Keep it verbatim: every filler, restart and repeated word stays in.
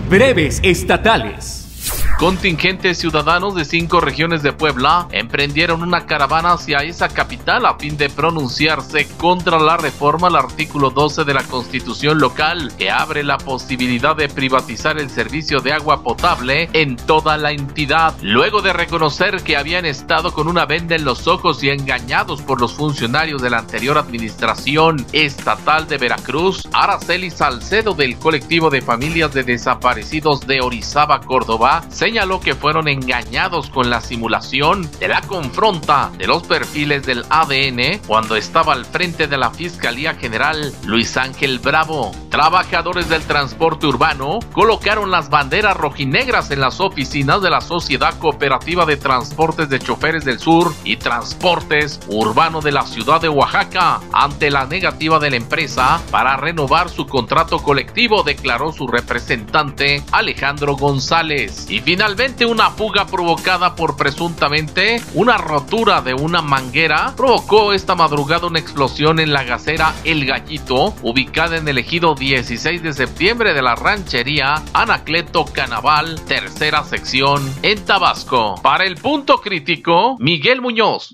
Breves estatales. Contingentes ciudadanos de cinco regiones de Puebla emprendieron una caravana hacia esa capital a fin de pronunciarse contra la reforma al artículo doce de la Constitución local, que abre la posibilidad de privatizar el servicio de agua potable en toda la entidad, luego de reconocer que habían estado con una venda en los ojos y engañados por los funcionarios de la anterior administración estatal de Veracruz. Araceli Salcedo, del colectivo de familias de desaparecidos de Orizaba, Córdoba, señaló que fueron engañados con la simulación de la confronta de los perfiles del A D N cuando estaba al frente de la Fiscalía General Luis Ángel Bravo. Trabajadores del transporte urbano colocaron las banderas rojinegras en las oficinas de la Sociedad Cooperativa de Transportes de Choferes del Sur y Transportes Urbano de la ciudad de Oaxaca ante la negativa de la empresa para renovar su contrato colectivo, declaró su representante Alejandro González. Y finalmente, una fuga provocada por presuntamente una rotura de una manguera provocó esta madrugada una explosión en la gasera El Gallito, ubicada en el ejido dieciséis de septiembre de la ranchería Anacleto Canaval, tercera sección, en Tabasco. Para el Punto Crítico, Miguel Muñoz.